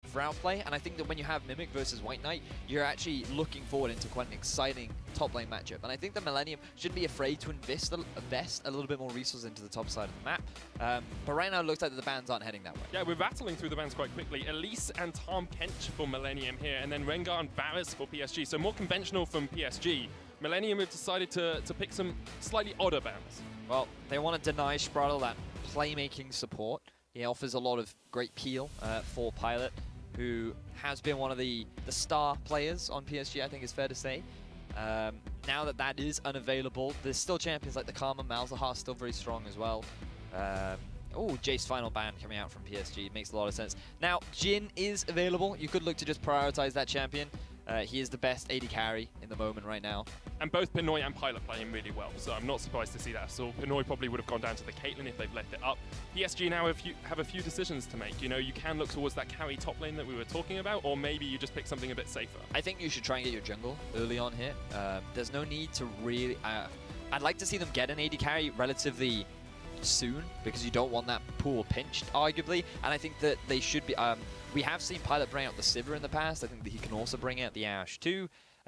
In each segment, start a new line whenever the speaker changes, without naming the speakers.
for outplay, and I think that when you have Mimic versus White Knight, you're actually looking forward into quite an exciting top lane matchup. And I think that Millenium shouldn't be afraid to invest a little bit more resources into the top side of the map. But right now it looks like the bans aren't heading that way.
Yeah, we're rattling through the bans quite quickly. Elise and Tom Kench for Millenium here, and then Rengar and Varus for PSG. So more conventional from PSG. Millenium have decided to pick some slightly odder bans.
Well, they want to deny Spraddle that playmaking support. He offers a lot of great peel for Pilot, who has been one of the star players on PSG, I think is fair to say. Now that that is unavailable, there's still champions like the Karma, Malzahar still very strong as well. Oh, Jace's final ban coming out from PSG. Makes a lot of sense. Now, Jhin is available. You could look to just prioritize that champion. He is the best AD carry in the moment right now.
And both Pinoy and Pilot play him really well, so I'm not surprised to see that. So Pinoy probably would have gone down to the Caitlyn if they've left it up. PSG now have a few decisions to make. You know, you can look towards that carry top lane that we were talking about, or maybe you just pick something a bit safer.
I think you should try and get your jungle early on here. There's no need to really... I'd like to see them get an AD carry relatively soon, because you don't want that pool pinched, arguably. And I think that they should be... we have seen Pilot bring out the Sivir in the past. I think that he can also bring out the Ashe too.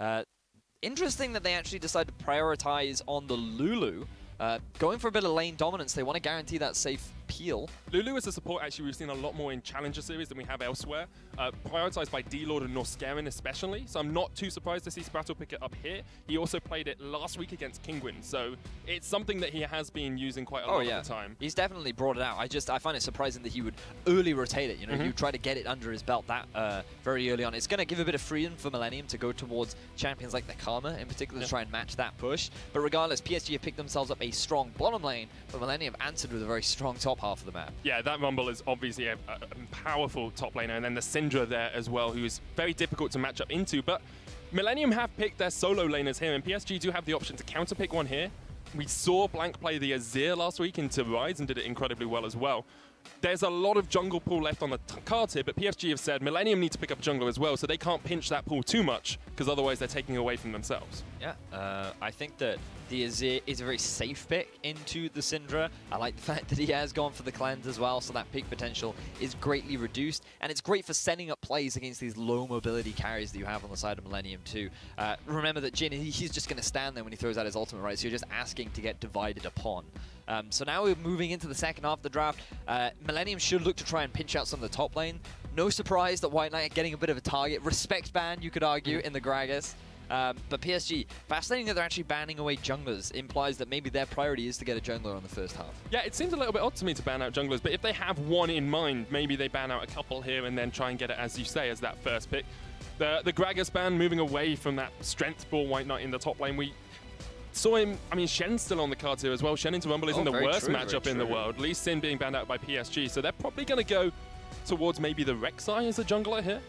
Interesting that they actually decide to prioritize on the Lulu. Going for a bit of lane dominance, they want to guarantee that safe peel.
Lulu as a support, actually, we've seen a lot more in Challenger Series than we have elsewhere. Prioritized by D-Lord and Norscarin especially, so I'm not too surprised to see Spraddle pick it up here. He also played it last week against Kingwin, so it's something that he has been using quite a lot of the time.
He's definitely brought it out. I find it surprising that he would early rotate it. You know, you try to get it under his belt that very early on. It's going to give a bit of freedom for Millenium to go towards champions like the Karma, in particular, to try and match that push. But regardless, PSG have picked themselves up a strong bottom lane, but Millenium answered with a very strong top half of the map.
Yeah, that Rumble is obviously a powerful top laner, and then the Syndra there as well, who is very difficult to match up into. But Millenium have picked their solo laners here, and PSG do have the option to counter-pick one here. We saw Blank play the Azir last week into Rise and did it incredibly well as well. There's a lot of jungle pool left on the cards here, but PSG have said Millenium need to pick up jungle as well, so they can't pinch that pool too much, because otherwise they're taking away from themselves.
Yeah, I think that the Azir is a very safe pick into the Syndra. I like the fact that he has gone for the cleanse as well, so that pick potential is greatly reduced, and it's great for setting up plays against these low mobility carries that you have on the side of Millenium too. Remember that Jhin, he's just going to stand there when he throws out his ultimate, right? So you're just asking to get divided upon. So now we're moving into the second half of the draft. Millenium should look to try and pinch out some of the top lane. No surprise that White Knight are getting a bit of a target. Respect ban, you could argue, in the Gragas. But PSG, fascinating that they're actually banning away junglers. Implies that maybe their priority is to get a jungler on the first half.
Yeah, it seems a little bit odd to me to ban out junglers, but if they have one in mind, maybe they ban out a couple here and then try and get it, as you say, as that first pick. The Gragas ban moving away from that strength for White Knight in the top lane. We saw him, I mean, Shen's still on the cards here as well. Shen into Rumble isn't the worst matchup in the world. Lee Sin being banned out by PSG, so they're probably going to go towards maybe the Rek'Sai as a jungler here.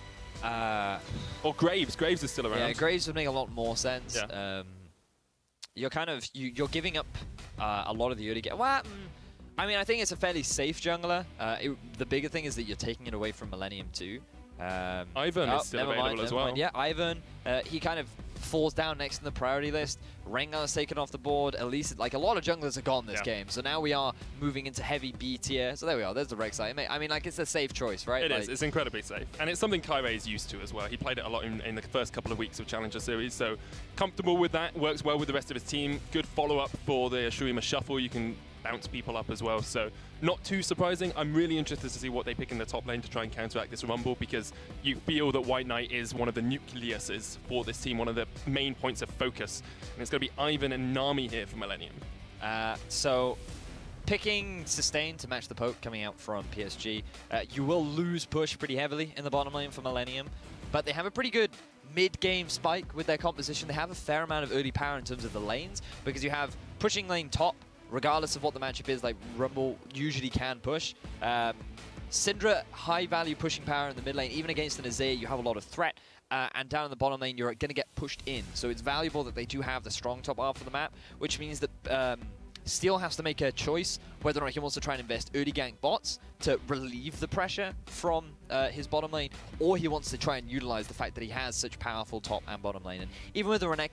Or Graves. Graves is still around.
Yeah, Graves would make a lot more sense.
Yeah.
You're giving up a lot of the early game. Well, I mean, I think it's a fairly safe jungler. The bigger thing is that you're taking it away from Millenium too.
Ivern is still available as well.
Yeah, Ivern. He kind of falls down next in the priority list. Rengar's taken off the board. At least, like, a lot of junglers are gone this game. So now we are moving into heavy B tier. So there we are. There's the Rek'Sai. I mean, like, it's a safe choice, right?
It is. It's incredibly safe. And it's something Kairi is used to as well. He played it a lot in the first couple of weeks of Challenger Series. So comfortable with that. Works well with the rest of his team. Good follow-up for the Shurima Shuffle. You can bounce people up as well, so not too surprising. I'm really interested to see what they pick in the top lane to try and counteract this Rumble, because you feel that White Knight is one of the nucleuses for this team, one of the main points of focus, and it's going to be Ivern and Nami here for Millenium.
So picking Sustain to match the poke coming out from PSG, you will lose push pretty heavily in the bottom lane for Millenium, but they have a pretty good mid-game spike with their composition. They have a fair amount of early power in terms of the lanes, because you have pushing lane top, regardless of what the matchup is. Like, Rumble usually can push. Syndra, high value pushing power in the mid lane. Even against an Azir, you have a lot of threat. And down in the bottom lane, you're going to get pushed in. So it's valuable that they do have the strong top half of the map, which means that Steel has to make a choice whether or not he wants to try and invest early gank bots to relieve the pressure from his bottom lane, or he wants to try and utilize the fact that he has such powerful top and bottom lane. And even with the Renekton,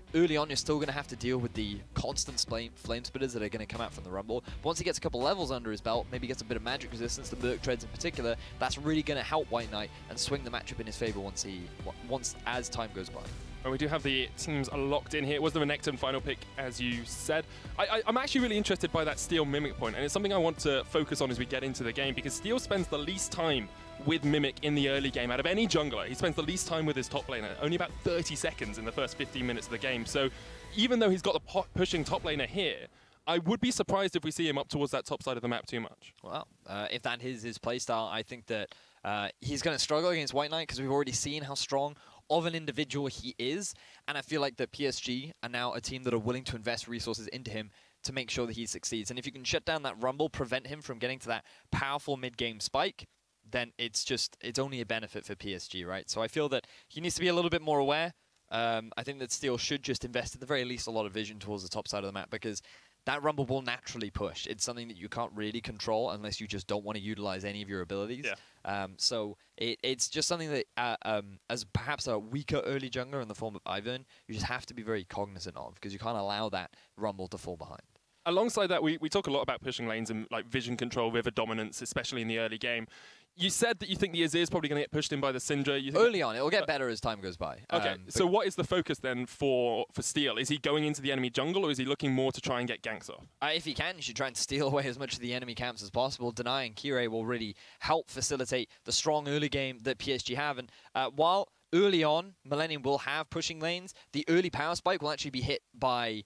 early on, you're still going to have to deal with the constant flame spitters that are going to come out from the Rumble. But once he gets a couple levels under his belt, maybe gets a bit of magic resistance, the Merc Treads in particular, that's really going to help White Knight and swing the matchup in his favor once as time goes by.
And we do have the teams locked in here. It was the Renekton final pick, as you said. I'm actually really interested by that Steel Mimic point, and it's something I want to focus on as we get into the game, because Steel spends the least time with Mimic in the early game out of any jungler. He spends the least time with his top laner, only about 30 seconds in the first 15 minutes of the game. So even though he's got the pushing top laner here, I would be surprised if we see him up towards that top side of the map too much.
Well, if that is his playstyle, I think that he's going to struggle against White Knight, because we've already seen how strong of an individual he is, and I feel like that PSG are now a team that are willing to invest resources into him to make sure that he succeeds. And if you can shut down that Rumble, prevent him from getting to that powerful mid-game spike, then it's only a benefit for PSG, right? So I feel that he needs to be a little bit more aware. I think that Steel should just invest at the very least a lot of vision towards the top side of the map, because that Rumble will naturally push. It's something that you can't really control unless you just don't want to utilize any of your abilities. Yeah. So it's just something that, as perhaps a weaker early jungler in the form of Ivern, you just have to be very cognizant of, because you can't allow that Rumble to fall behind.
Alongside that, we talk a lot about pushing lanes and like vision control, river dominance, especially in the early game. You said that you think the Azir is probably going to get pushed in by the Syndra.
Early on, it'll get better as time goes by.
Okay, so what is the focus then for Steel? Is he going into the enemy jungle, or is he looking more to try and get ganks off?
If he can, you should try and steal away as much of the enemy camps as possible. Denying Kirei will really help facilitate the strong early game that PSG have. And while early on, Millenium will have pushing lanes, the early power spike will actually be hit by...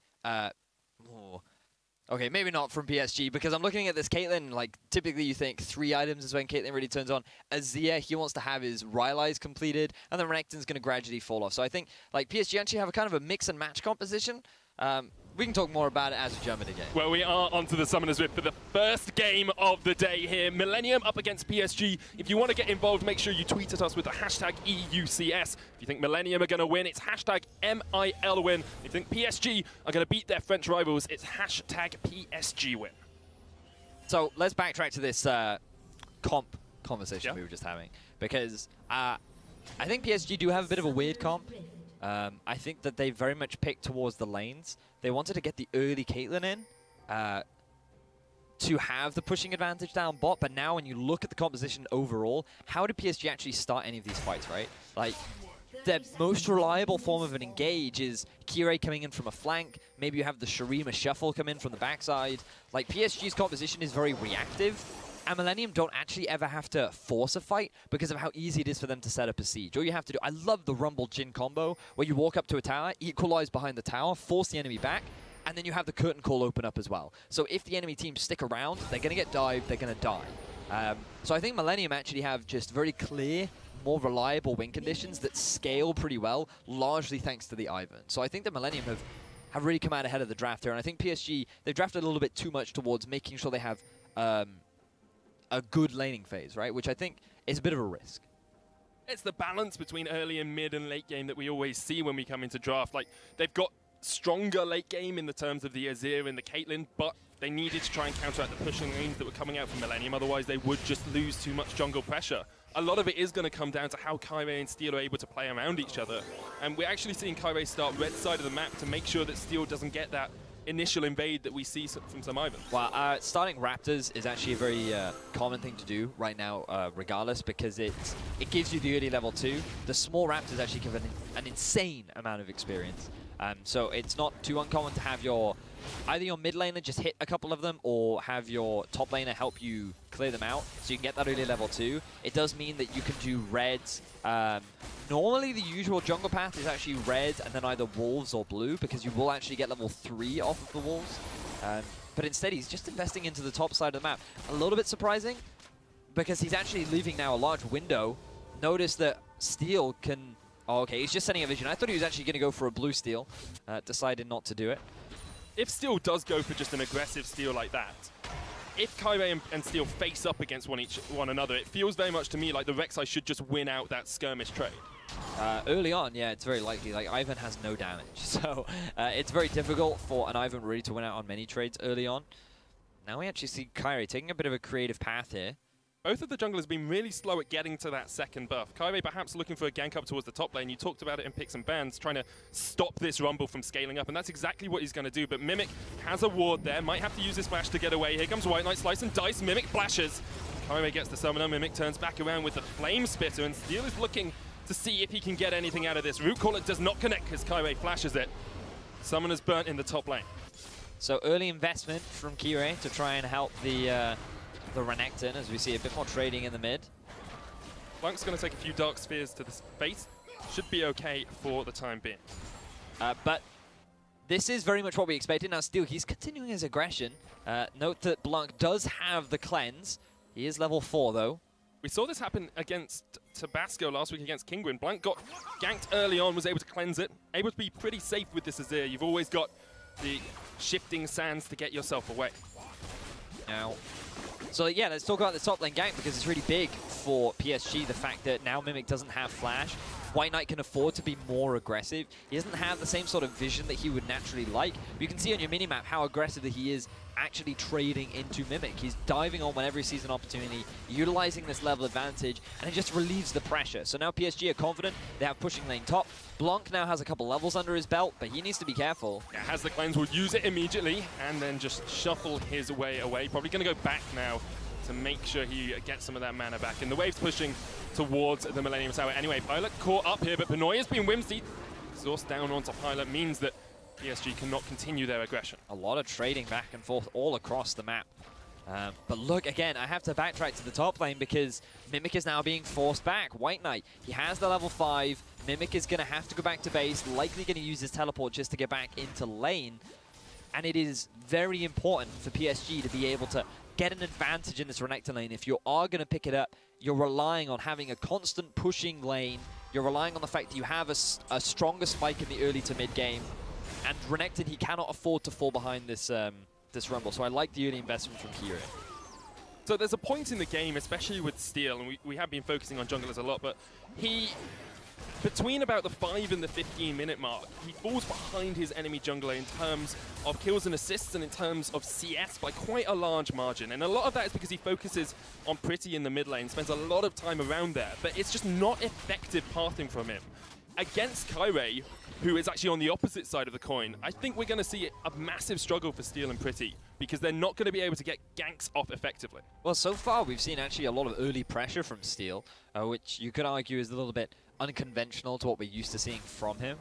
Okay, maybe not from PSG, because I'm looking at this Caitlyn, like, typically you think 3 items is when Caitlyn really turns on. Azir, he wants to have his Rylai's completed, and then Renekton's going to gradually fall off. So I think, like, PSG actually have a kind of a mix and match composition. We can talk more about it as we jump into the game.
Well, we are onto the Summoners Rift for the first game of the day here. Millenium up against PSG. If you want to get involved, make sure you tweet at us with the hashtag EUCS. If you think Millenium are going to win, it's hashtag MILWin. If you think PSG are going to beat their French rivals, it's hashtag PSGWin.
So let's backtrack to this comp conversation we were just having, because I think PSG do have a bit of a weird comp. I think that they very much picked towards the lanes. They wanted to get the early Caitlyn in to have the pushing advantage down bot, but now when you look at the composition overall, how do PSG actually start any of these fights, right? Like, the most reliable form of an engage is Kirei coming in from a flank. Maybe you have the Shurima Shuffle come in from the backside. Like, PSG's composition is very reactive, and Millenium don't actually ever have to force a fight because of how easy it is for them to set up a siege. All you have to do, I love the Rumble Jhin combo, where you walk up to a tower, equalize behind the tower, force the enemy back, and then you have the curtain call open up as well. So if the enemy team stick around, they're going to get dived, they're going to die. So I think Millenium actually have just very clear, more reliable win conditions that scale pretty well, largely thanks to the Ivern. So I think that Millenium have really come out ahead of the draft here, and I think PSG, they've drafted a little bit too much towards making sure they have a good laning phase, right? Which I think is a bit of a risk.
It's the balance between early and mid and late game that we always see when we come into draft. Like, they've got stronger late game in the terms of the Azir and the Caitlyn, but they needed to try and counteract the pushing lanes that were coming out from Millenium, otherwise they would just lose too much jungle pressure. A lot of it is going to come down to how Kirei and Steel are able to play around each other, and we're actually seeing Kirei start red side of the map to make sure that Steel doesn't get that initial invade that we see from some Ivern.
Well, starting Raptors is actually a very common thing to do right now, regardless, because it gives you the early level 2. The small Raptors actually give an insane amount of experience. So it's not too uncommon to have either your mid laner just hit a couple of them, or have your top laner help you clear them out, so you can get that early level 2. It does mean that you can do reds. Normally the usual jungle path is actually red and then either wolves or blue, because you will actually get level 3 off of the wolves. But instead he's just investing into the top side of the map. A little bit surprising, because he's actually leaving now a large window. Notice that Steel can... Oh, okay, he's just sending a vision. I thought he was actually going to go for a blue steal. Decided not to do it.
If Steel does go for just an aggressive steal like that, if Kirei and Steel face up against one another, it feels very much to me like the Rek'Sai should just win out that skirmish trade.
Early on, yeah, it's very likely. Like, Ivern has no damage, so it's very difficult for an Ivern really to win out on many trades early on. Now we actually see Kirei taking a bit of a creative path here.
Both of the junglers have been really slow at getting to that second buff. Kairi perhaps looking for a gank up towards the top lane. You talked about it in picks and bans, trying to stop this Rumble from scaling up, and that's exactly what he's going to do. But Mimic has a ward there, might have to use his flash to get away. Here comes White Knight, slice and dice. Mimic flashes. Kairi gets the summoner. Mimic turns back around with the Flame Spitter, and Steel is looking to see if he can get anything out of this. Root Caller does not connect because Kairi flashes it. Summoner's burnt in the top lane.
So early investment from Kirei to try and help the Renekton, as we see a bit more trading in the mid.
Blank's going to take a few Dark Spheres to the face. Should be okay for the time being.
But this is very much what we expected. Now Steel, he's continuing his aggression. Note that Blanc does have the cleanse. He is level 4 though.
We saw this happen against Tabasco last week against Kingwin. Blanc got ganked early on, was able to cleanse it. Able to be pretty safe with this Azir. You've always got the shifting sands to get yourself away.
Now, so yeah, let's talk about the top lane gank because it's really big for PSG, the fact that now Mimic doesn't have flash. White Knight can afford to be more aggressive. He doesn't have the same sort of vision that he would naturally like. But you can see on your minimap how aggressive that he is actually trading into Mimic. He's diving on whenever he sees an opportunity, utilizing this level advantage, and it just relieves the pressure. So now PSG are confident. They have pushing lane top. Blanc now has a couple levels under his belt, but he needs to be careful.
Yeah, has the cleanse, will use it immediately, and then just shuffle his way away. Probably going to go back now to make sure he gets some of that mana back. And the wave's pushing towards the Millennium Tower anyway. Pilot caught up here, but Pinoy has been whimsy. Exhaust down onto Pilot means that PSG cannot continue their aggression.
A lot of trading back and forth all across the map. But look, again, I have to backtrack to the top lane because Mimic is now being forced back. White Knight, he has the level 5. Mimic is going to have to go back to base, likely going to use his teleport just to get back into lane. And it is very important for PSG to be able to get an advantage in this Renekton lane. If you are going to pick it up, you're relying on having a constant pushing lane. You're relying on the fact that you have a stronger spike in the early to mid game. And Renekton, he cannot afford to fall behind this this Rumble. So I like the early investment from Kira.
So there's a point in the game, especially with Steel, and we have been focusing on junglers a lot, but he, between about the 5 and the 15-minute mark, he falls behind his enemy jungler in terms of kills and assists and in terms of CS by quite a large margin. And a lot of that is because he focuses on Pretty in the mid lane, spends a lot of time around there, but it's just not effective pathing from him. Against Kairi, who is actually on the opposite side of the coin, I think we're going to see a massive struggle for Steel and Pretty because they're not going to be able to get ganks off effectively.
Well, so far we've seen actually a lot of early pressure from Steel, which you could argue is a little bit unconventional to what we're used to seeing from him.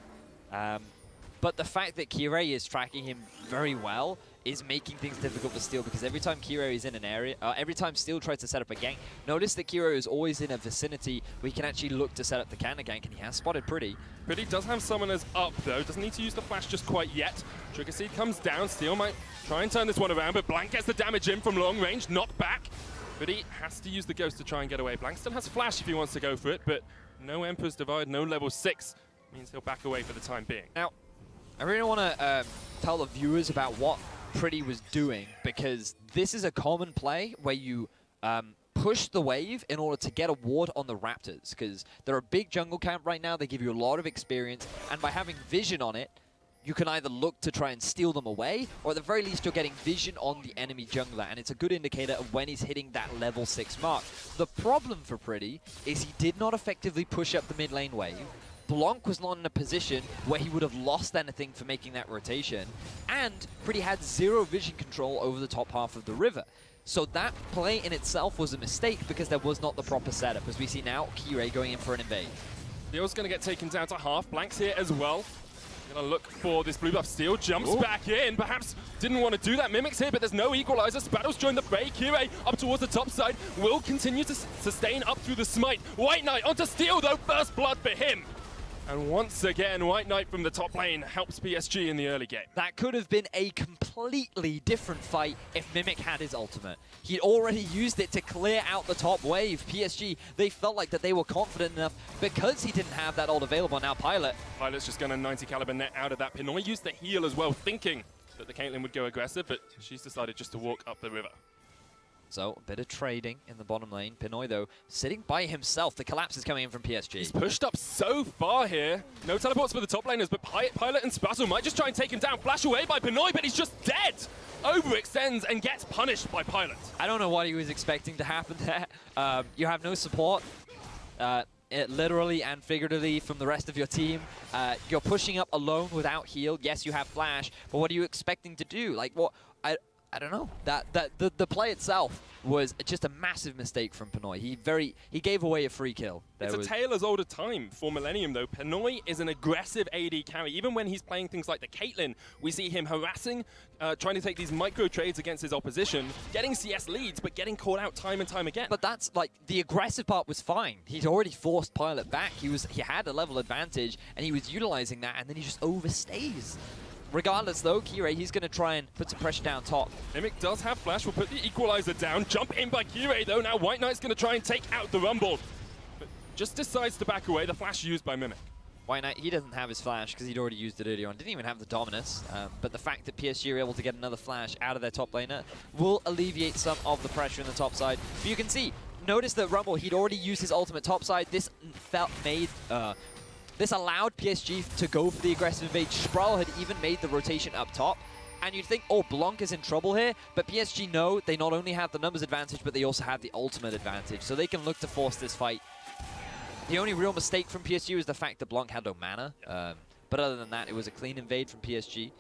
But the fact that Kirei is tracking him very well is making things difficult for Steel because every time Kirei is in an area, every time Steel tries to set up a gank, notice that Kirei is always in a vicinity where he can actually look to set up the counter gank, and he has spotted Pretty.
Pretty does have summoners up though, doesn't need to use the flash just quite yet. Trigger Seed comes down, Steel might try and turn this one around, but Blanc gets the damage in from long range, knocked back. Pretty has to use the Ghost to try and get away. Blanc still has flash if he wants to go for it, but no Emperor's Divide, no level 6, means he'll back away for the time being.
Now, I really want to tell the viewers about what Pretty was doing, because this is a common play where you push the wave in order to get a ward on the Raptors, because they're a big jungle camp right now. They give you a lot of experience, and by having vision on it, you can either look to try and steal them away, or at the very least you're getting vision on the enemy jungler, and it's a good indicator of when he's hitting that level 6 mark. The problem for Pretty is he did not effectively push up the mid lane wave. Blanc was not in a position where he would have lost anything for making that rotation, and Pretty had 0 vision control over the top half of the river. So that play in itself was a mistake because there was not the proper setup, as we see now Kirei going in for an invade.
Steel's going to get taken down to half. Blanc's here as well. Going to look for this blue buff. Steel jumps back in. Perhaps didn't want to do that. Mimic's here, but there's no equalizer. Spattle's joined the fray. Kirei up towards the top side. Will continue to sustain up through the smite. White Knight onto Steel, though. First blood for him. And once again, White Knight from the top lane helps PSG in the early game.
That could have been a completely different fight if Mimic had his ultimate. He'd already used it to clear out the top wave. PSG, they felt like that they were confident enough because he didn't have that ult available. Now Pilot's
just going to 90 caliber net out of that. Pinoy used the heal as well, thinking that the Caitlyn would go aggressive, but she's decided just to walk up the river.
So, a bit of trading in the bottom lane. Pinoy, though, sitting by himself. The collapse is coming in from PSG.
He's pushed up so far here. No teleports for the top laners, but Pilot and Spattle might just try and take him down. Flash away by Pinoy, but he's just dead. overextends and gets punished by Pilot.
I don't know what he was expecting to happen there. You have no support, literally and figuratively, from the rest of your team. You're pushing up alone without heal. Yes, you have flash, but what are you expecting to do? Like, what? I don't know. The play itself was just a massive mistake from Pinoy. He gave away a free kill.
It's a tale as old as time for Millenium, though. Pinoy is an aggressive AD carry. Even when he's playing things like the Caitlyn, we see him harassing, trying to take these micro trades against his opposition, getting CS leads, but getting caught out time and time again.
But that's like, the aggressive part was fine. He'd already forced Pilot back. He had a level advantage, and he was utilizing that, and then he just overstays. Regardless, though, Kirei, he's going to try and put some pressure down top.
Mimic does have flash. We'll put the equalizer down. Jump in by Kirei, though. Now White Knight's going to try and take out the Rumble. But just decides to back away. The flash used by Mimic.
White Knight, he doesn't have his flash because he'd already used it earlier on. Didn't even have the Dominus. But the fact that PSG are able to get another flash out of their top laner will alleviate some of the pressure in the top side. But you can see, notice that Rumble, he'd already used his ultimate top side. This This allowed PSG to go for the aggressive invade. Sproul had even made the rotation up top. And you'd think, oh, Blanc is in trouble here. But PSG know they not only have the numbers advantage, but they also have the ultimate advantage. So they can look to force this fight. The only real mistake from PSG was the fact that Blanc had no mana. But other than that, it was a clean invade from PSG.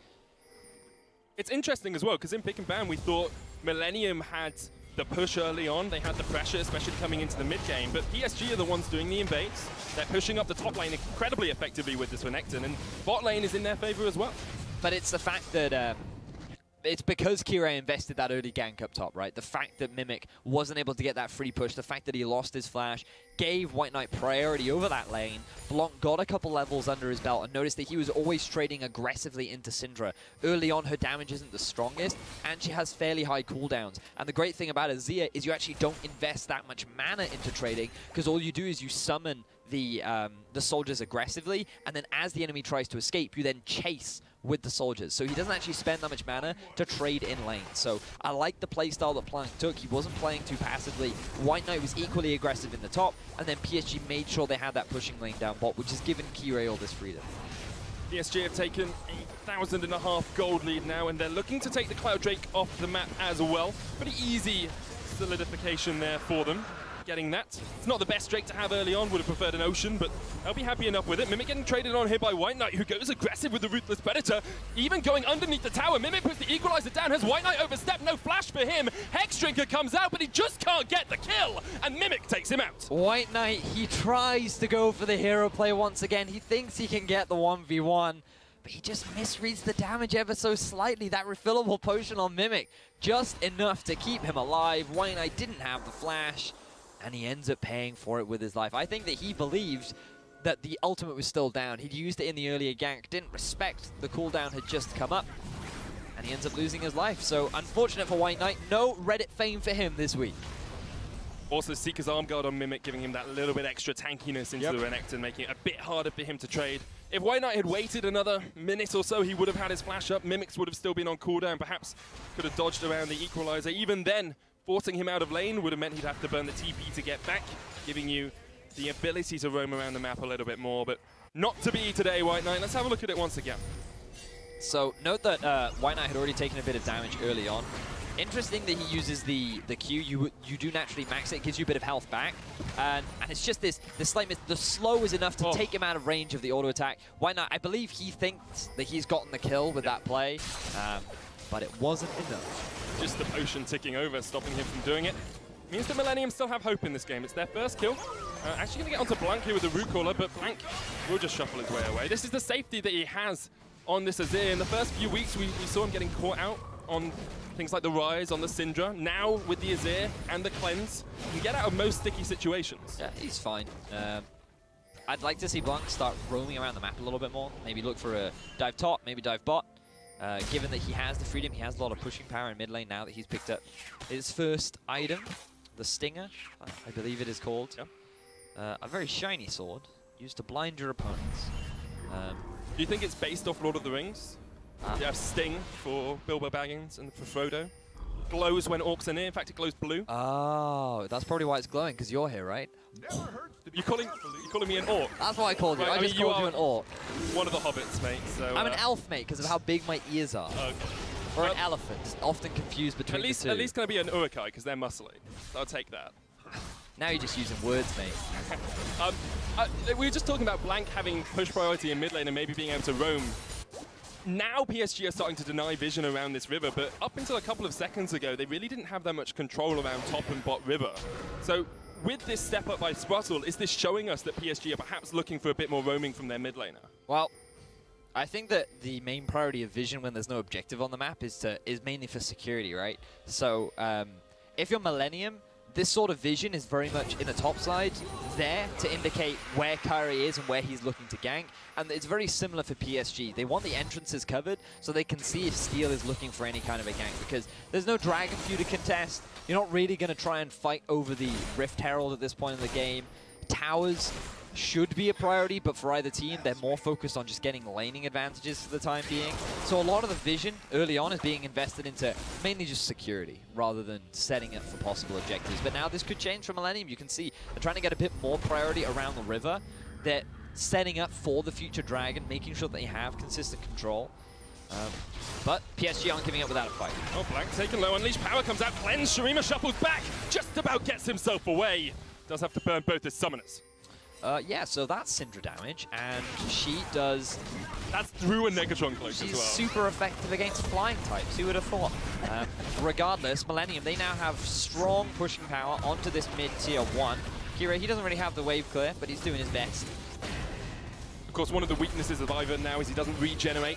It's interesting as well, because in pick and ban, we thought Millenium had the push early on. They had the pressure, especially coming into the mid game. But PSG are the ones doing the invades. They're pushing up the top lane incredibly effectively with this Renekton, and bot lane is in their favor as well.
But it's the fact that it's because Kirei invested that early gank up top, right? The fact that Mimic wasn't able to get that free push, the fact that he lost his flash, gave White Knight priority over that lane. Blanc got a couple levels under his belt and noticed that he was always trading aggressively into Syndra. Early on, her damage isn't the strongest, and she has fairly high cooldowns. And the great thing about Azir is you actually don't invest that much mana into trading, because all you do is you summon the soldiers aggressively, and then as the enemy tries to escape, you then chase with the soldiers. So he doesn't actually spend that much mana to trade in lane. So I like the playstyle that Plank took. He wasn't playing too passively. White Knight was equally aggressive in the top, and then PSG made sure they had that pushing lane down bot, which has given Kirei all this freedom.
PSG have taken 1,500 gold lead now, and they're looking to take the Cloud Drake off the map as well. Pretty easy solidification there for them. Getting that. It's not the best Drake to have early on, would have preferred an Ocean, but they'll be happy enough with it. Mimic getting traded on here by White Knight, who goes aggressive with the Ruthless Predator, even going underneath the tower. Mimic puts the equalizer down, has White Knight overstepped, no flash for him. Hexdrinker comes out, but he just can't get the kill, and Mimic takes him out.
White Knight, he tries to go for the hero play once again. He thinks he can get the 1v1, but he just misreads the damage ever so slightly. That refillable potion on Mimic, just enough to keep him alive. White Knight didn't have the flash, and he ends up paying for it with his life. I think that he believed that the ultimate was still down. He'd used it in the earlier gank, didn't respect the cooldown had just come up, and he ends up losing his life. So unfortunate for White Knight, no Reddit fame for him this week.
Also, Seeker's Arm Guard on Mimic, giving him that little bit extra tankiness into the Renekton, making it a bit harder for him to trade. If White Knight had waited another minute or so, he would have had his flash up. Mimics would have still been on cooldown, perhaps could have dodged around the equalizer. Even then, forcing him out of lane would have meant he'd have to burn the TP to get back, giving you the ability to roam around the map a little bit more, but not to be today, White Knight. Let's have a look at it once again.
So note that White Knight had already taken a bit of damage early on. Interesting that he uses the Q. You do naturally max it, gives you a bit of health back, and it's just this slight the slow is enough to take him out of range of the auto attack. White Knight, I believe he thinks that he's gotten the kill with that play, but it wasn't enough.
Just the potion ticking over, stopping him from doing it. Means that Millenium still have hope in this game. It's their first kill. Actually going to get onto Blanc here with the Root Caller, but Blanc will just shuffle his way away. This is the safety that he has on this Azir. In the first few weeks, we saw him getting caught out on things like the Rise, on the Syndra. Now, with the Azir and the Cleanse, he can get out of most sticky situations.
Yeah, he's fine. I'd like to see Blanc start roaming around the map a little bit more. Maybe look for a dive top, maybe dive bot. Given that he has the freedom, he has a lot of pushing power in mid lane now that he's picked up his first item, the Stinger, I believe it is called. Yeah. A very shiny sword, used to blind your opponents.
Do you think it's based off Lord of the Rings? You have Sting for Bilbo Baggins and for Frodo. Glows when orcs are near, in fact it glows blue.
Oh, that's probably why it's glowing, because you're here, right?
You're calling me an orc?
That's what I called you.
Right,
I just called you an orc.
One of the hobbits, mate. So,
I'm an elf, mate, because of how big my ears are.
Okay.
Or an elephant, often confused between the two.
At least going to be an Urukai, because they're muscly. So I'll take that.
Now you're just using words, mate.
We were just talking about Blank having push priority in mid lane and maybe being able to roam. Now PSG are starting to deny vision around this river, but up until a couple of seconds ago, they really didn't have that much control around top and bot river. So with this step up by Spruzzle, is this showing us that PSG are perhaps looking for a bit more roaming from their mid laner?
Well, I think that the main priority of vision when there's no objective on the map is mainly for security, right? So if you're Millenium, this sort of vision is very much in the top side there to indicate where Kyrie is and where he's looking to gank. And it's very similar for PSG. They want the entrances covered so they can see if Steel is looking for any kind of a gank, because there's no Dragon for you to contest. You're not really going to try and fight over the Rift Herald at this point in the game. Towers should be a priority, but for either team, they're more focused on just getting laning advantages for the time being. So a lot of the vision early on is being invested into mainly just security rather than setting up for possible objectives. But now this could change for Millenium. You can see they're trying to get a bit more priority around the river. They're setting up for the future Dragon, making sure that they have consistent control. But PSG aren't giving up without a fight.
Oh, Blank taken low. Unleashed power comes out. Cleanse. Shurima shuffles back. Just about gets himself away. Does have to burn both his summoners.
Yeah, so that's Syndra damage, and she does...
That's through a Negatron cloak as well.
She's super effective against flying types, who would have thought? Regardless, Millenium, they now have strong pushing power onto this mid-tier 1. Kira, he doesn't really have the wave clear, but he's doing his best.
Of course, one of the weaknesses of Ivern now is he doesn't regenerate.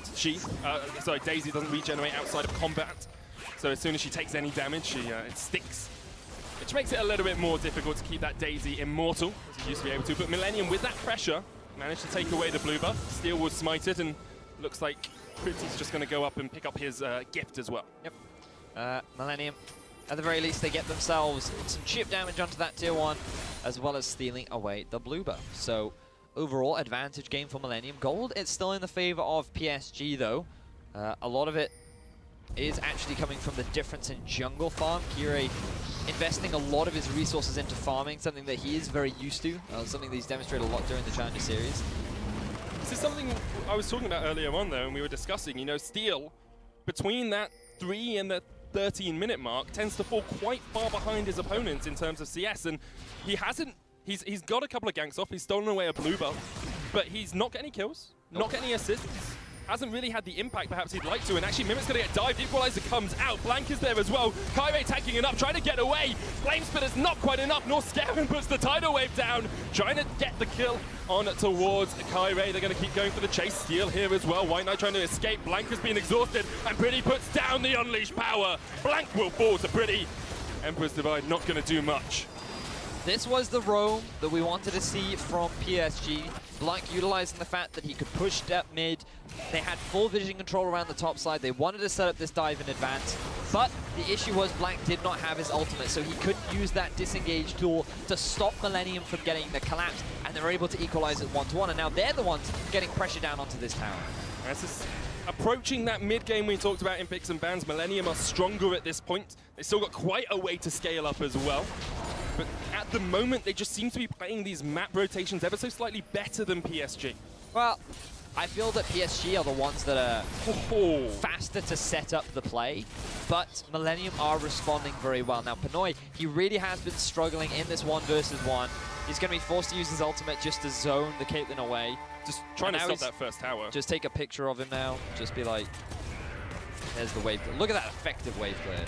Daisy doesn't regenerate outside of combat. So as soon as she takes any damage, it sticks. Which makes it a little bit more difficult to keep that Daisy immortal, as he used to be able to. But Millenium, with that pressure, managed to take away the blue buff. Steel was smited, and looks like Pretty's just going to go up and pick up his gift as well.
Yep. Millenium, at the very least, they get themselves some chip damage onto that tier 1, as well as stealing away the blue buff. So, overall, advantage game for Millenium. Gold, it's still in the favor of PSG, though. A lot of it is actually coming from the difference in jungle farm. Kire investing a lot of his resources into farming, something that he is very used to, something that he's demonstrated a lot during the Challenger Series.
This is something I was talking about earlier on, though, and we were discussing. You know, Steel, between that 3 and the 13-minute mark, tends to fall quite far behind his opponents in terms of CS, and he hasn't. He's got a couple of ganks off, he's stolen away a blue buff, but he's not getting any kills, not getting any assists. Hasn't really had the impact perhaps he'd like to, and actually Mimic's going to get dived. Equalizer comes out. Blank is there as well. Kyrie taking it up, trying to get away. Flamespitter's not quite enough, nor Scaven puts the tidal wave down, trying to get the kill on towards Kyrie. They're going to keep going for the chase. Steel here as well. White Knight trying to escape. Blank has been exhausted, and Pretty puts down the unleashed power. Blank will fall to Pretty. Emperor's Divide not going to do much.
This was the roam that we wanted to see from PSG. Blank utilizing the fact that he could push step mid. They had full vision control around the top side. They wanted to set up this dive in advance. But the issue was Blank did not have his ultimate, so he couldn't use that disengage tool to stop Millenium from getting the collapse, and they were able to equalize it 1-1, and now they're the ones getting pressure down onto this tower.
This is approaching that mid game we talked about in picks and bans. Millenium are stronger at this point. They still got quite a way to scale up as well. But at the moment, they just seem to be playing these map rotations ever so slightly better than PSG.
Well, I feel that PSG are the ones that are faster to set up the play, but Millenium are responding very well. Now, Pinoy, he really has been struggling in this 1 versus 1. He's going to be forced to use his ultimate just to zone the Caitlyn away.
Just trying to stop that first tower.
Just take a picture of him now. Just be like, there's the wave clear. Look at that effective wave clear.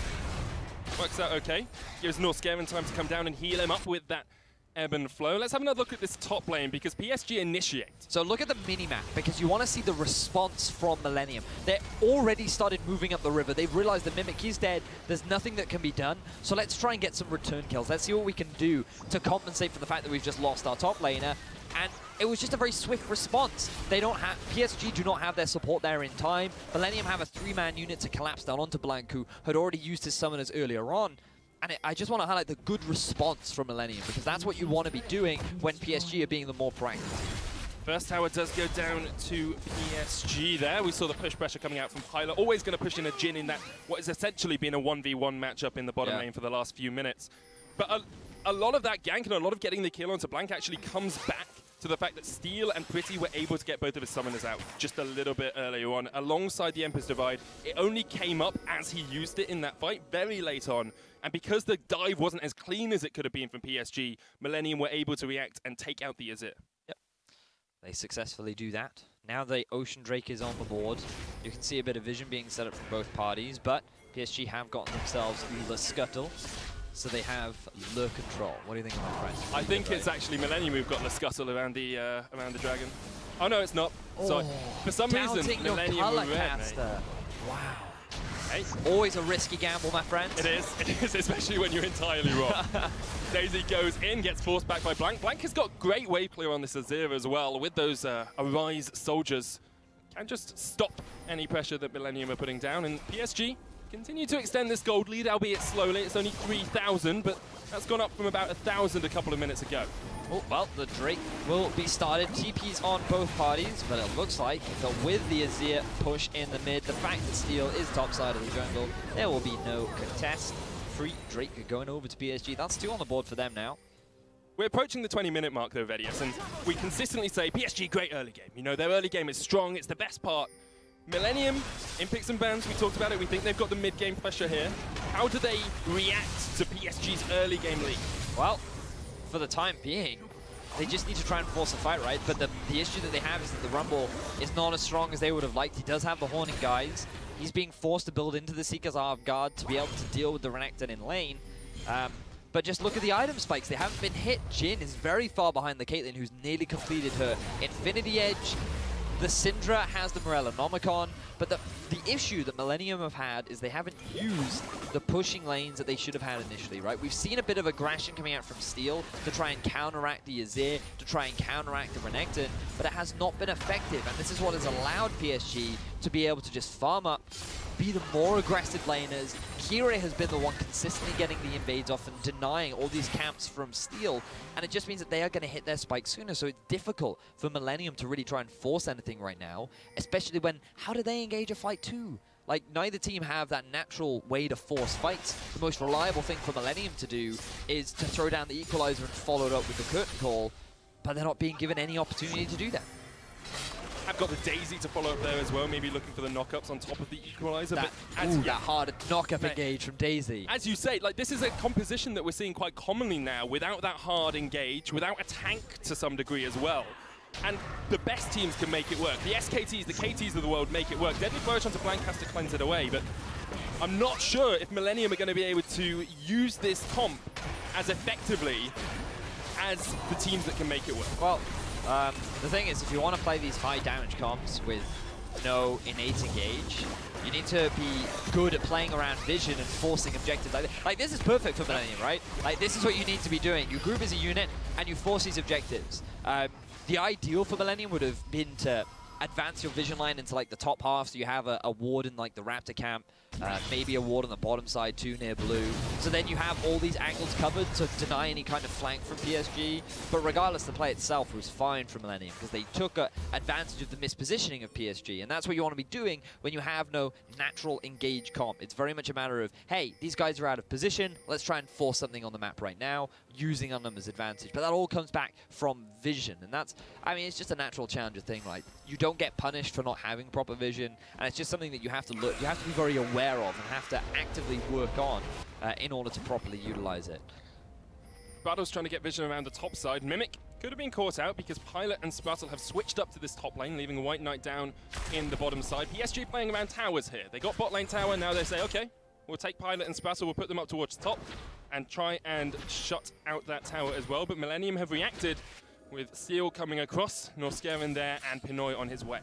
Works out okay. Gives Norscaven time to come down and heal him up with that ebb and flow. Let's have another look at this top lane because PSG initiate.
So look at the mini-map because you want to see the response from Millenium. They already started moving up the river. They've realized the Mimic is dead. There's nothing that can be done. So let's try and get some return kills. Let's see what we can do to compensate for the fact that we've just lost our top laner. And it was just a very swift response. They don't have, PSG do not have their support there in time. Millenium have a 3-man unit to collapse down onto Blank, who had already used his summoners earlier on. And I just want to highlight the good response from Millenium, because that's what you want to be doing when PSG are being the more proactive.
First tower does go down to PSG there. We saw the push pressure coming out from Pilot. Always going to push in a Jhin in that what has essentially been a 1v1 matchup in the bottom lane for the last few minutes. But a lot of that gank and a lot of getting the kill onto Blank actually comes back to the fact that Steel and Pretty were able to get both of his summoners out just a little bit earlier on, alongside the Emperor's Divide. It only came up as he used it in that fight very late on, and because the dive wasn't as clean as it could have been from PSG, Millenium were able to react and take out the Azir.
Yep, they successfully do that. Now the Ocean Drake is on the board. You can see a bit of vision being set up from both parties, but PSG have gotten themselves the Scuttle, so they have lure control. What do you think, my friend?
I think it's actually Millenium who've got the Scuttle around the dragon. Oh no, it's not. So for some reason, Millenium were red, mate.
Wow.
Hey.
Always a risky gamble, my friend.
It is, especially when you're entirely wrong. Daisy goes in, gets forced back by Blank. Blank has got great wave clear on this Azir as well, with those Arise soldiers. Can just stop any pressure that Millenium are putting down, and PSG continue to extend this gold lead, albeit slowly. It's only 3,000, but that's gone up from about 1,000 a couple of minutes ago.
Oh, well, the Drake will be started. TP's on both parties, but it looks like that with the Azir push in the mid, the fact that Steel is top side of the jungle, there will be no contest. Free Drake going over to PSG. That's 2 on the board for them now.
We're approaching the 20-minute mark, though, VODS, and we consistently say PSG, great early game. You know, their early game is strong. It's the best part. Millenium, in picks and bans, we talked about it. We think they've got the mid-game pressure here. How do they react to PSG's early game lead?
Well, for the time being, they just need to try and force a fight, right? But the issue that they have is that the Rumble is not as strong as they would have liked. He does have the Horning guys. He's being forced to build into the Seeker's Arm Guard to be able to deal with the Renekton in lane. But just look at the item spikes. They haven't been hit. Jhin is very far behind the Caitlyn, who's nearly completed her Infinity Edge. The Syndra has the Morellonomicon, but the issue that Millenium have had is they haven't used the pushing lanes that they should have had initially, right? We've seen a bit of aggression coming out from Steel to try and counteract the Azir, to try and counteract the Renekton, but it has not been effective, and this is what has allowed PSG to be able to just farm up, be the more aggressive laners. Kira has been the one consistently getting the invades off and denying all these camps from Steel, and it just means that they are going to hit their spike sooner, so it's difficult for Millenium to really try and force anything right now, especially when, how do they engage a fight too? Like, neither team have that natural way to force fights. The most reliable thing for Millenium to do is to throw down the Equalizer and follow it up with the Curtain Call, but they're not being given any opportunity to do that.
I've got the Daisy to follow up there as well, maybe looking for the knockups on top of the Equalizer.
That, that hard knockup engage from Daisy.
As you say, like, this is a composition that we're seeing quite commonly now, without that hard engage, without a tank to some degree as well. And the best teams can make it work. The SKTs, the KTs of the world make it work. Deadly Flourish onto Blank has to cleanse it away, but I'm not sure if Millenium are going to be able to use this comp as effectively as the teams that can make it work.
Well, the thing is, if you want to play these high damage comps with no innate engage, you need to be good at playing around vision and forcing objectives. Like this is perfect for Millenium, right? Like, this is what you need to be doing. You group as a unit and you force these objectives. The ideal for Millenium would have been to advance your vision line into like the top half, so you have a ward in like the Raptor camp, maybe a ward on the bottom side too near blue. So then you have all these angles covered to deny any kind of flank from PSG. But regardless, the play itself was fine for Millenium because they took advantage of the mispositioning of PSG. And that's what you want to be doing when you have no natural engage comp. It's very much a matter of, hey, these guys are out of position. Let's try and force something on the map right now, using on them as advantage. But that all comes back from vision. And that's, I mean, it's just a natural challenger thing. Like, you don't get punished for not having proper vision. And it's just something that you have to look, you have to be very aware of and have to actively work on in order to properly utilize it.
Battle's trying to get vision around the top side. Mimic could have been caught out because Pilot and Sprattle have switched up to this top lane, leaving White Knight down in the bottom side. PSG playing around towers here. They got bot lane tower, now they say, okay, we'll take Pilot and Sprattle, we'll put them up towards the top and try and shut out that tower as well. But Millenium have reacted with Seal coming across, Norscaven there, and Pinoy on his way.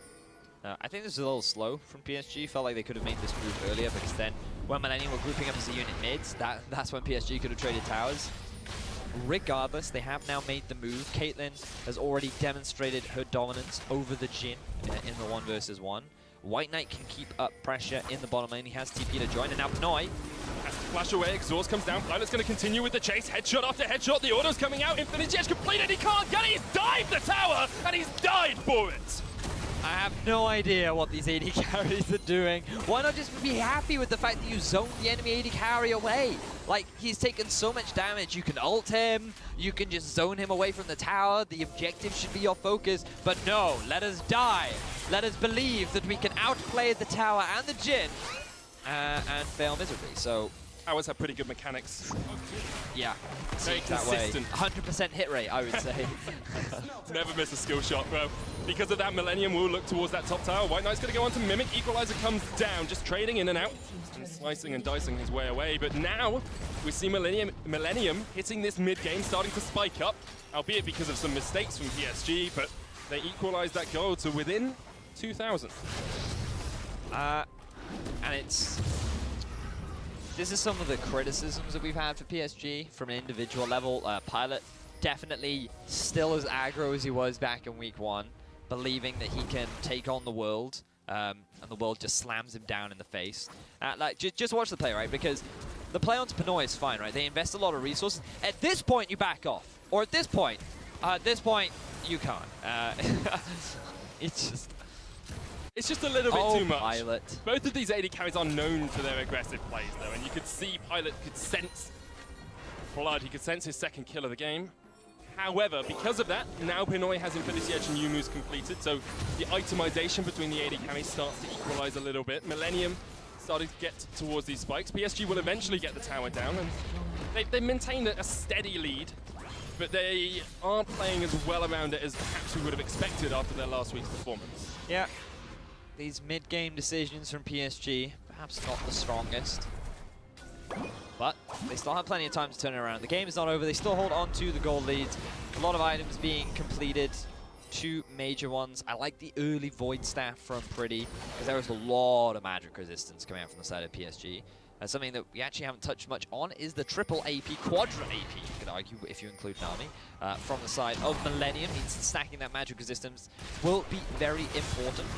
I think this is a little slow from PSG. Felt like they could have made this move earlier, because then when Millenium were grouping up as a unit mids, that's when PSG could have traded towers. Regardless, they have now made the move. Caitlyn has already demonstrated her dominance over the Jhin in the 1 versus 1. White Knight can keep up pressure in the bottom lane. He has TP to join, and now Pinoy
has to flash away. Exhaust comes down. Pilot's going to continue with the chase. Headshot after headshot. The order's coming out. Infinity Edge completed. He can't get it. He's dived the tower, and he's died for it.
I have no idea what these AD carries are doing. Why not just be happy with the fact that you zoned the enemy AD carry away? Like, he's taken so much damage. You can ult him, you can just zone him away from the tower. The objective should be your focus, but no, let us die. Let us believe that we can outplay the tower and the Jhin and fail miserably. So
Towers have pretty good mechanics.
yeah,
Very
that way.
consistent.
100% hit rate, I would say.
Never miss a skill shot, bro. Because of that, Millenium will look towards that top tower. White Knight's going to go on to Mimic. Equalizer comes down, just trading in and out, and slicing and dicing his way away. But now we see Millenium hitting this mid-game, starting to spike up, albeit because of some mistakes from PSG, but they equalize that goal to within 2,000.
And this is some of the criticisms that we've had for PSG from an individual level. Pilot definitely still as aggro as he was back in week 1, believing that he can take on the world, and the world just slams him down in the face. Like, just watch the play, right? Because the play onto Pinoy is fine, right? They invest a lot of resources. At this point, you back off. Or at this point, you can't.
It's just a little bit too much.
Pilot.
Both of these AD carries are known for their aggressive plays, though, and you could see Pilot could sense blood. He could sense his second kill of the game. However, because of that, now Pinoy has Infinity Edge and Yumu's completed, so the itemization between the AD carries starts to equalize a little bit. Millennium starting to get towards these spikes. PSG will eventually get the tower down, and they maintain a steady lead, but they aren't playing as well around it as perhaps we would have expected after their last week's performance.
Yeah. These mid-game decisions from PSG, perhaps not the strongest. But they still have plenty of time to turn it around. The game is not over. They still hold on to the goal leads. A lot of items being completed. 2 major ones. I like the early Void Staff from Pretty, because there was a lot of magic resistance coming out from the side of PSG. Something that we actually haven't touched much on is the triple AP, quadra AP, you could argue, if you include Nami, from the side of Millenium. Means stacking that magic resistance will be very important.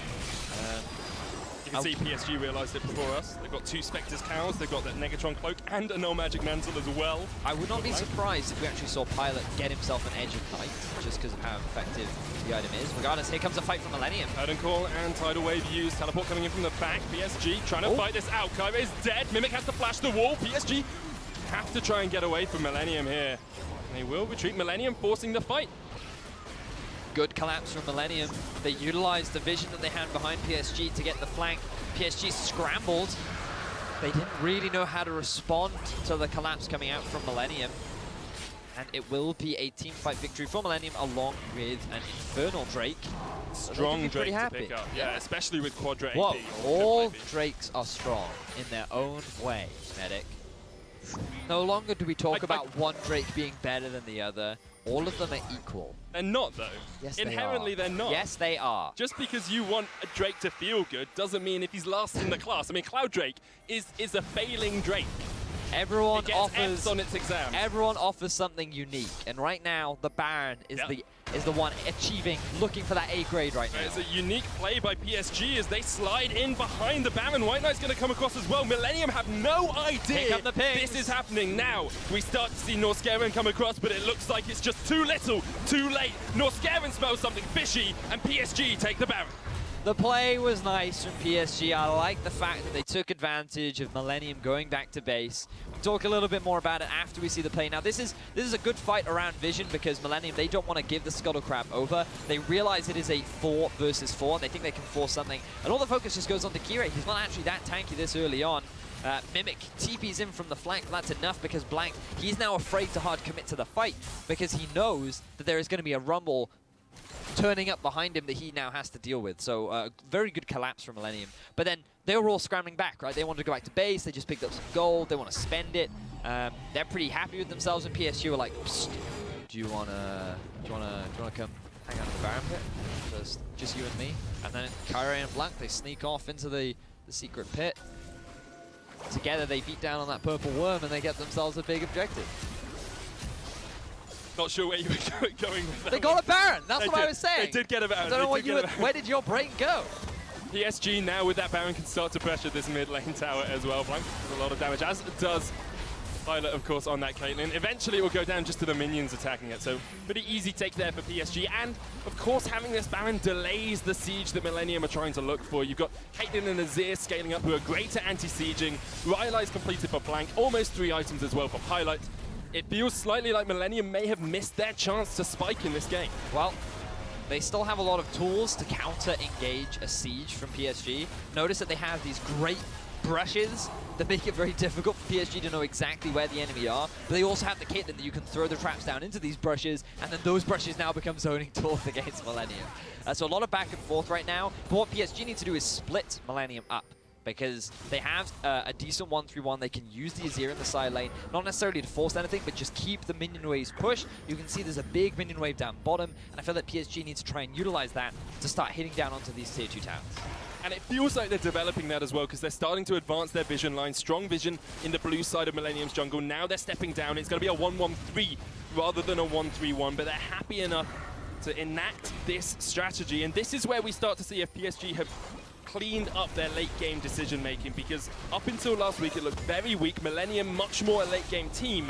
You can see PSG realized it before us. They've got 2 Spectre's Cows, they've got that Negatron Cloak, and a No Magic Mantle as well.
I would not be surprised if we actually saw Pilot get himself an Edge of Night, just because of how effective the item is. Regardless, here comes a fight from Millenium.
Curtain Call and Tidal Wave used. Teleport coming in from the back. PSG trying to fight this out. Kyrie is dead. Mimic has to flash the wall. PSG have to try and get away from Millenium here. And they will retreat. Millenium forcing the fight.
Good collapse from Millenium. They utilized the vision that they had behind PSG to get the flank. PSG scrambled. They didn't really know how to respond to the collapse coming out from Millenium. And it will be a team fight victory for Millenium along with an Infernal Drake.
Strong Drake to pick up. Yeah, especially with Quadra AP.
Whoa, all Drakes are strong in their own way, Medic. No longer do we talk about one Drake being better than the other. All of them are equal.
They're not, though.
Yes,
Inherently,
they are.
They're not.
Yes, they are.
Just because you want a Drake to feel good doesn't mean if he's last in the class. I mean, Cloud Drake is a failing Drake.
Everyone
it gets Fs on its exam.
Everyone offers something unique, and right now the Baron is the one looking for that A grade right now.
It's a unique play by PSG as they slide in behind the Baron. White Knight's going to come across as well. Millenium have no idea this is happening now. We start to see Norskeren come across, but it looks like it's just too little, too late. Norskeren smells something fishy, and PSG take the Baron.
The play was nice from PSG. I like the fact that they took advantage of Millenium going back to base. We'll talk a little bit more about it after we see the play. Now, this is a good fight around Vision because Millenium, they don't want to give the Scuttle Crab over. They realize it is a 4 versus 4, and they think they can force something. And all the focus just goes on to Kire. He's not actually that tanky this early on. Mimic TP's in from the flank. That's enough because Blank, he's now afraid to hard commit to the fight because he knows that there is going to be a Rumble turning up behind him that he now has to deal with. So very good collapse from Millenium. But then they were all scrambling back, right? They wanted to go back to base. They just picked up some gold. They want to spend it. They're pretty happy with themselves. And PSG were like, do you wanna come hang out in the Baron pit? Just you and me. And then Kyrie and Blank, they sneak off into the secret pit. Together they beat down on that purple worm and they get themselves a big objective.
Not sure where you were going with that.
They got a Baron. That's what I was saying.
They did get a Baron.
I don't know what you. Where did your brain go?
PSG now with that Baron can start to pressure this mid lane tower as well. Blank does a lot of damage, as does Pilot, of course, on that Caitlyn. Eventually, it will go down just to the minions attacking it. So, pretty easy take there for PSG. And, of course, having this Baron delays the siege that Millenium are trying to look for. You've got Caitlyn and Azir scaling up, who are great at anti-sieging. Rylai's completed for Blank. Almost 3 items as well for Pilot. It feels slightly like Millenium may have missed their chance to spike in this game.
Well, they still have a lot of tools to counter-engage a siege from PSG. Notice that they have these great brushes that make it very difficult for PSG to know exactly where the enemy are. But they also have the Caitlyn that you can throw the traps down into these brushes, and then those brushes now become zoning tools against Millenium. So a lot of back and forth right now. But what PSG needs to do is split Millenium up, because they have a decent 1-3-1. They can use the Azir in the side lane, not necessarily to force anything, but just keep the minion waves pushed. You can see there's a big minion wave down bottom, and I feel that PSG needs to try and utilize that to start hitting down onto these tier 2 towers.
And it feels like they're developing that as well, because they're starting to advance their vision line. Strong vision in the blue side of Millenium's jungle. Now they're stepping down. It's going to be a 1-1-3 rather than a 1-3-1, but they're happy enough to enact this strategy. And this is where we start to see if PSG have cleaned up their late game decision making, because up until last week it looked very weak. Millenium much more a late game team.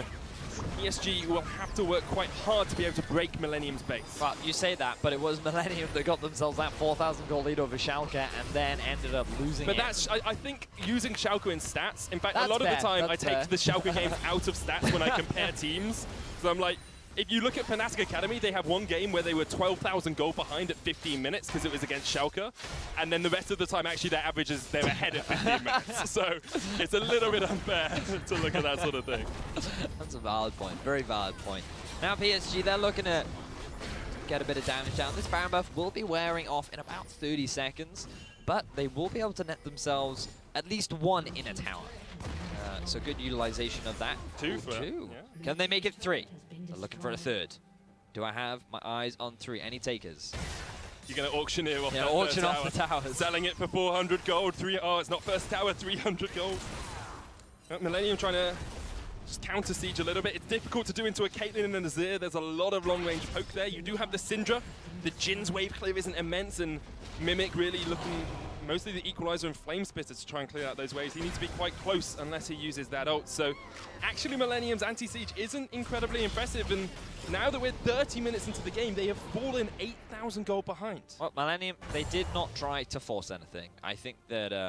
PSG will have to work quite hard to be able to break Millenium's base.
Well, you say that, but it was Millenium that got themselves that 4,000 goal lead over Schalke and then ended up losing
but
it.
That's, I think, using Schalke in stats. In fact,
That's
a lot of the time I
fair.
take the Schalke games out of stats when I compare teams. So I'm like, if you look at Fnatic Academy, they have one game where they were 12,000 goal behind at 15 minutes because it was against Schalke. And then the rest of the time, actually, their average is they're ahead at 15 minutes. So it's a little bit unfair to look at that sort of thing.
That's a valid point. Very valid point. Now PSG, they're looking to get a bit of damage down. This Baron buff will be wearing off in about 30 seconds, but they will be able to net themselves at least 1 in a tower. So good utilization of that.
2 for
2.
Yeah.
Can they make it 3? They're looking for a 3rd. Do I have my eyes on 3? Any takers?
You're going to auctioneer off that
auction
tower.
off the towers.
Selling it for 400 gold. Oh, it's not first tower, 300 gold. Millenium trying to just counter siege a little bit. It's difficult to do into a Caitlyn and an Azir. There's a lot of long range poke there. You do have the Syndra. The Jin's wave clear isn't immense, and Mimic really looking mostly the Equalizer and Flame Spitter to try and clear out those waves. He needs to be quite close unless he uses that ult. So actually Millenium's anti-siege isn't incredibly impressive, and now that we're 30 minutes into the game, they have fallen 8,000 gold behind.
Well, Millenium, they did not try to force anything. I think that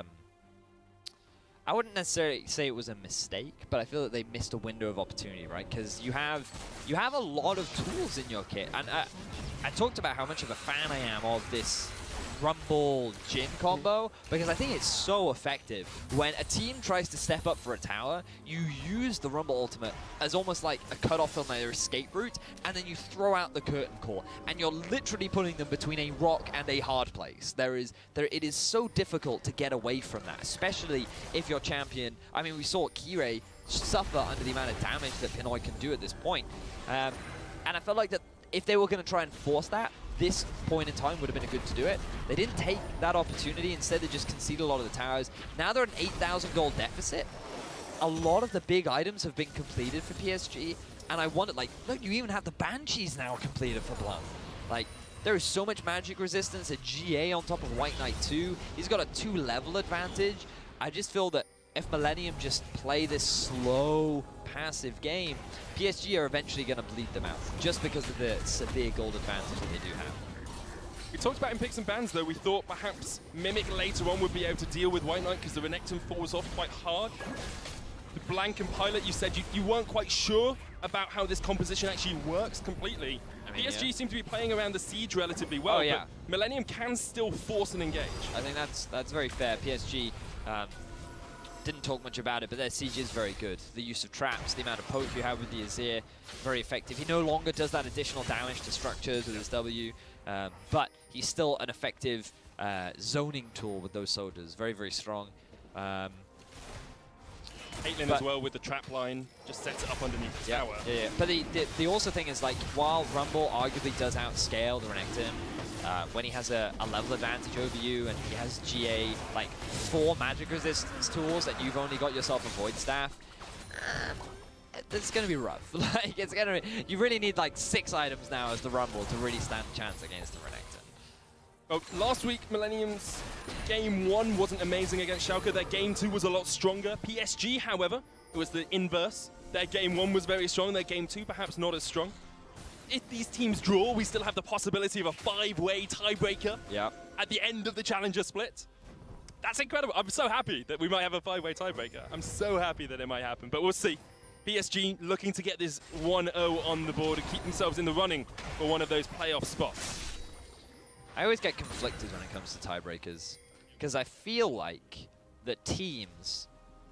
I wouldn't necessarily say it was a mistake, but I feel that they missed a window of opportunity, right? Because you have a lot of tools in your kit, and I talked about how much of a fan I am of this Rumble Jhin combo, because I think it's so effective. When a team tries to step up for a tower, you use the Rumble ultimate as almost like a cutoff on their escape route, and then you throw out the curtain call, and you're literally putting them between a rock and a hard place. It is so difficult to get away from that, especially if your champion, I mean, we saw Kirei suffer under the amount of damage that Pinoy can do at this point. And I felt like that if they were going to try and force that, this point in time would have been good to do it. They didn't take that opportunity. Instead, they just conceded a lot of the towers. Now they're an 8,000 gold deficit. A lot of the big items have been completed for PSG, and I wondered, like, look, you even have the Banshees now completed for Blunt. Like, there is so much magic resistance, a GA on top of White Knight 2. He's got a 2-level advantage. I just feel that if Millenium just play this slow, passive game, PSG are eventually going to bleed them out, just because of the severe gold advantage that they do have.
We talked about in picks and bans, though. We thought perhaps Mimic later on would be able to deal with White Knight because the Renekton falls off quite hard. The Blank and Pilot, you said you weren't quite sure about how this composition actually works completely. I mean, PSG seem to be playing around the siege relatively well, but Millenium can still force and engage. I
think that's very fair. PSG didn't talk much about it, but their siege is very good. The use of traps, the amount of poke you have with the Azir, very effective. He no longer does that additional damage to structures with his W, but he's still an effective zoning tool with those soldiers. Very, very strong.
Caitlyn as well with the trap line, just sets it up underneath the tower.
Yeah. But the also thing is, like, while Rumble arguably does outscale the Renekton, when he has a level advantage over you and he has GA, like 4 magic resistance tools, and you've only got yourself a Void Staff, it's going to be rough. Like, it's going to you really need like 6 items now as the Rumble to really stand a chance against the Renekton.
Well, last week, Millenium's Game 1 wasn't amazing against Schalke. Their Game 2 was a lot stronger. PSG, however, it was the inverse. Their game 1 was very strong, their game 2 perhaps not as strong. If these teams draw, we still have the possibility of a 5-way tiebreaker at the end of the Challenger split. That's incredible. I'm so happy that we might have a 5-way tiebreaker. I'm so happy that it might happen, but we'll see. PSG looking to get this 1-0 on the board and keep themselves in the running for one of those playoff spots.
I always get conflicted when it comes to tiebreakers, because I feel like that teams,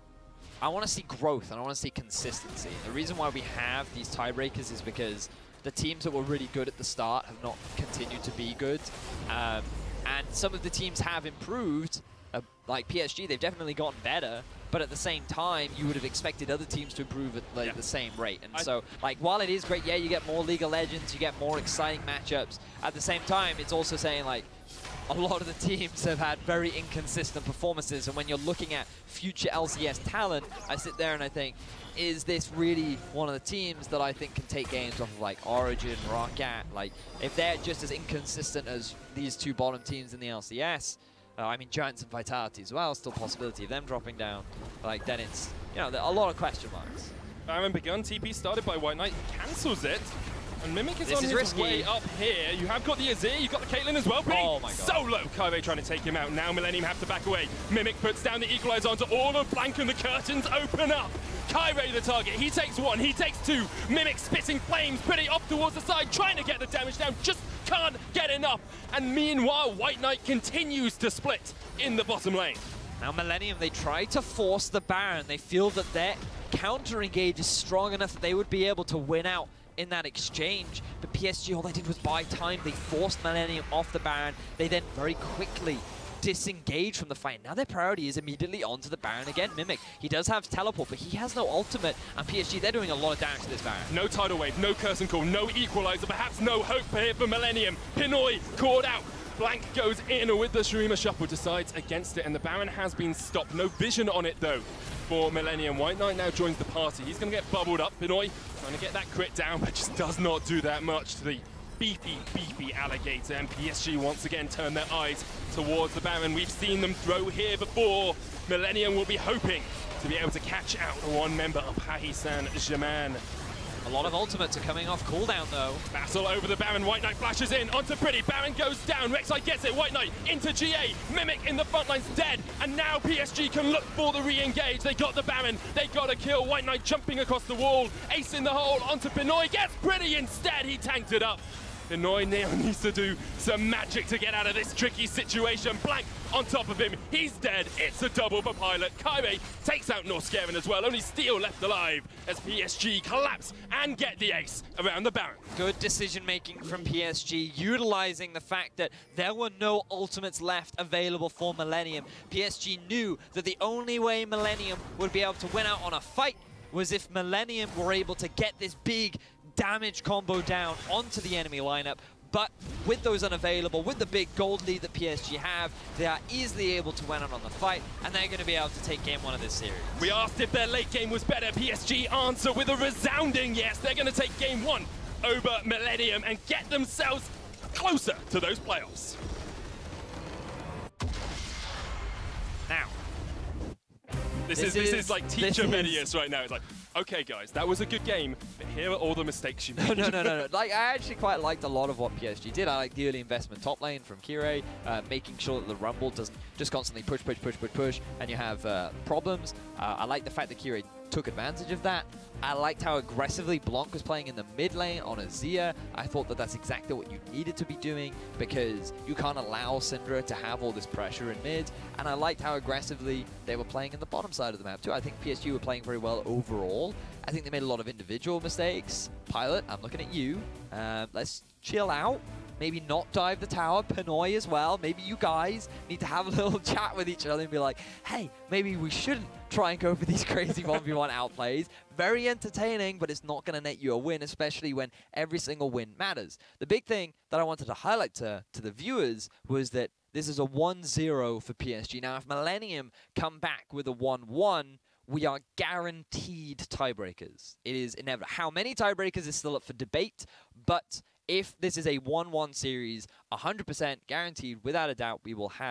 I want to see growth and I want to see consistency. The reason why we have these tiebreakers is because the teams that were really good at the start have not continued to be good. And some of the teams have improved, like PSG, they've definitely gotten better, but at the same time, you would have expected other teams to improve at like the same rate. And so, like, while it is great, yeah, you get more League of Legends, you get more exciting matchups, at the same time, it's also saying, like, a lot of the teams have had very inconsistent performances, and when you're looking at future LCS talent, I sit there and I think, is this really one of the teams that I think can take games off of like Origin, Rocket? Like, if they're just as inconsistent as these two bottom teams in the LCS, I mean, Giants and Vitality as well, still possibility of them dropping down. Like, then it's, you know, a lot of question marks.
Baron begun, TP started by White Knight, cancels it. And Mimic is on his way up here. You have got the Azir, you've got the Caitlyn as well.
Oh my god.
Solo! Kaiwei trying to take him out. Now Millenium have to back away. Mimic puts down the equalizer onto all of Blank and the curtains open up. Kaiwei the target. He takes 1, he takes 2. Mimic spitting flames, pretty off towards the side, trying to get the damage down. Just can't get enough. And meanwhile, White Knight continues to split in the bottom lane.
Now Millenium, they try to force the Baron. They feel that their counter-engage is strong enough that they would be able to win out in that exchange, but PSG, all they did was buy time. They forced Millenium off the Baron. They then very quickly disengaged from the fight. Now their priority is immediately onto the Baron again. Mimic, he does have teleport, but he has no ultimate, and PSG, they're doing a lot of damage to this Baron.
No tidal wave, no curse and call, no equalizer, perhaps no hope here for Millenium. Pinoy caught out. Blank goes in with the Shurima Shuffle, decides against it, and the Baron has been stopped. No vision on it though for Millenium. White Knight now joins the party. He's going to get bubbled up. Pinoy trying to get that crit down, but just does not do that much to the beefy alligator. And PSG once again turn their eyes towards the Baron. We've seen them throw here before. Millenium will be hoping to be able to catch out one member of Paris Saint-Germain.
A lot of ultimates are coming off cooldown though.
Battle over the Baron. White Knight flashes in onto Pretty. Baron goes down. Rek'Sai gets it. White Knight into GA. Mimic in the front line's dead. And now PSG can look for the re-engage. They got the Baron. They got a kill. White Knight jumping across the wall. Ace in the hole onto Pinoy. Gets Pretty instead. He tanked it up. Pinoy now needs to do some magic to get out of this tricky situation. Blank on top of him. He's dead. It's a double for Pilot. Kaiwei takes out Norskeren as well. Only Steel left alive as PSG collapse and get the ace around the Baron.
Good decision-making from PSG, utilizing the fact that there were no ultimates left available for Millenium. PSG knew that the only way Millenium would be able to win out on a fight was if Millenium were able to get this big damage combo down onto the enemy lineup. But with those unavailable, with the big gold lead that PSG have, they are easily able to win out on the fight, and they're going to be able to take game 1 of this series.
We asked if their late game was better. PSG answer with a resounding yes. They're going to take game 1 over Millenium and get themselves closer to those playoffs.
Now,
this is like teacher Medius right now. It's like, okay, guys, that was a good game, but here are all the mistakes you made.
No. Like, I actually quite liked a lot of what PSG did. I like the early investment top lane from Kirei, making sure that the Rumble doesn't just constantly push, and you have problems. I like the fact that Kirei took advantage of that. I liked how aggressively Blanc was playing in the mid lane on Azir. I thought that that's exactly what you needed to be doing because you can't allow Syndra to have all this pressure in mid. And I liked how aggressively they were playing in the bottom side of the map too. I think PSG were playing very well overall. I think they made a lot of individual mistakes. Pilot, I'm looking at you. Let's chill out. Maybe not dive the tower. Pinoy as well. Maybe you guys need to have a little chat with each other and be like, hey, maybe we shouldn't try and go for these crazy 1v1 outplays. Very entertaining, but it's not going to net you a win, especially when every single win matters. The big thing that I wanted to highlight to the viewers was that this is a 1-0 for PSG. Now, if Millenium come back with a 1-1, we are guaranteed tiebreakers. It is inevitable. How many tiebreakers is still up for debate, but if this is a 1-1 series, 100% guaranteed, without a doubt, we will have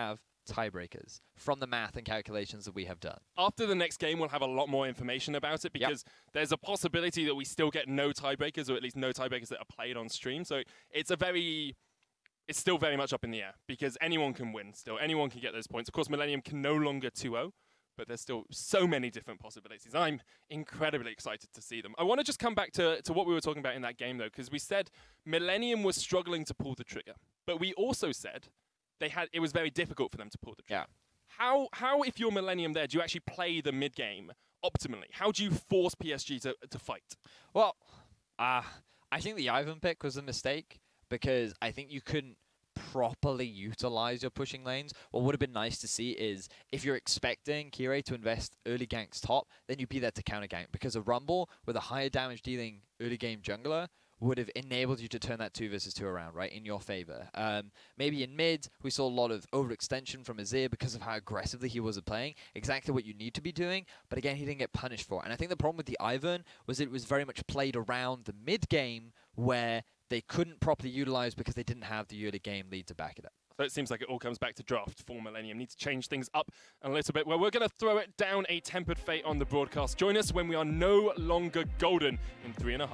tiebreakers from the math and calculations that we have done.
After the next game, we'll have a lot more information about it because there's a possibility that we still get no tiebreakers, or at least no tiebreakers that are played on stream. So it's still very much up in the air because anyone can win still. Anyone can get those points. Of course, Millenium can no longer 2-0, but there's still so many different possibilities. I'm incredibly excited to see them. I want to just come back to what we were talking about in that game, though, because we said Millenium was struggling to pull the trigger, but we also said it was very difficult for them to pull the trigger. Yeah. How, if you're Millenium there, do you actually play the mid-game optimally? How do you force PSG to fight?
Well, I think the Ivan pick was a mistake because I think you couldn't properly utilize your pushing lanes. What would have been nice to see is if you're expecting Kirei to invest early ganks top, then you'd be there to counter gank, because a Rumble with a higher damage dealing early game jungler would have enabled you to turn that 2 versus 2 around, right, in your favor. Maybe in mid, we saw a lot of overextension from Azir because of how aggressively he was playing, exactly what you need to be doing, but again, he didn't get punished for it. And I think the problem with the Ivern was it was very much played around the mid game where they couldn't properly utilize because they didn't have the early game lead to back it up.
So it seems like it all comes back to draft for Millenium. Need to change things up a little bit. Well, we're going to throw it down a tempered fate on the broadcast. Join us when we are no longer golden in 3.5.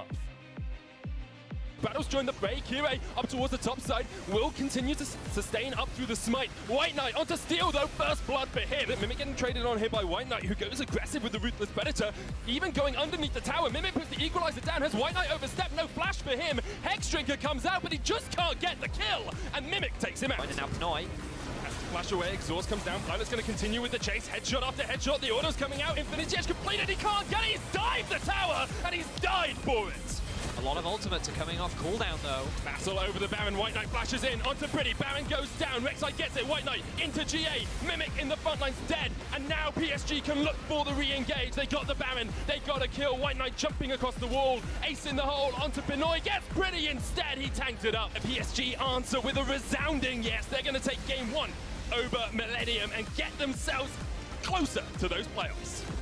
Battles join the fray. Kirei up towards the top side. Will continue to sustain up through the smite. White Knight onto Steel, though. First blood for him. Mimic getting traded on here by White Knight, who goes aggressive with the Ruthless Predator. Even going underneath the tower. Mimic puts the Equalizer down. Has White Knight overstepped? No flash for him. Hexdrinker comes out, but he just can't get the kill. And Mimic takes him out.
Finding out Pnoy.
Has to flash away. Exhaust comes down. Violet's going to continue with the chase. Headshot after headshot. The order's coming out. Infinity Edge completed. He can't get it. He's dived the tower, and he's died for it.
A lot of ultimates are coming off cooldown, though.
Battle over the Baron. White Knight flashes in onto Pretty. Baron goes down. Rek'Sai gets it. White Knight into GA. Mimic in the front line's dead. And now PSG can look for the re-engage. They got the Baron. They got a kill. White Knight jumping across the wall. Ace in the hole onto Pinoy. Gets Pretty instead. He tanked it up. A PSG answer with a resounding yes. They're going to take game 1 over Millenium and get themselves closer to those playoffs.